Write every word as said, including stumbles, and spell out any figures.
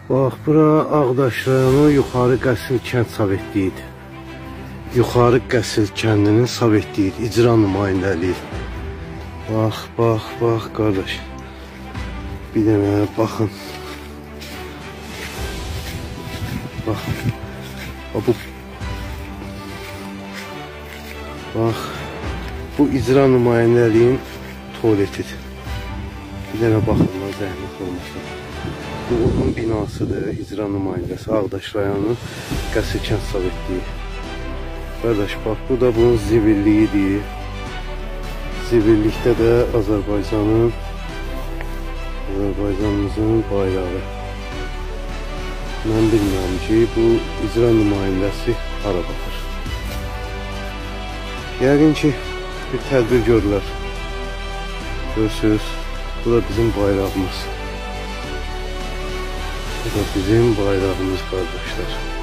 Bax, bura Ağdaş rayonu Yuxarı Qəsil kənd sovetliyi idi. Yuxarı Qəsil kəndinin sovetliyi idi, icra nümayəndəliyi. Bax, bax, bax, qardaş. Bir də mənə baxın. Bax, bu, bax, bu icra nümayəndəliyin tualetidir. Bir dənə baxın, zəhmət olmasın. Bu onun binasıdır, icra nümayəndəsi, Ağdaş rayonu Qəsil kənd sovetliyi. Qardaş, bax, bu da bunun zibilliyidir. Zibillikdə də Azərbaycanın, Azərbaycanımızın bayrağı. Mən bilmirəm ki, bu icra nümayəndəsi hara baxır. Yəqin ki, bir tədbir görürlər. Görürsünüz, bu da bizim bayrağımız. Bu da bizim bayrağımız, qardaşlar.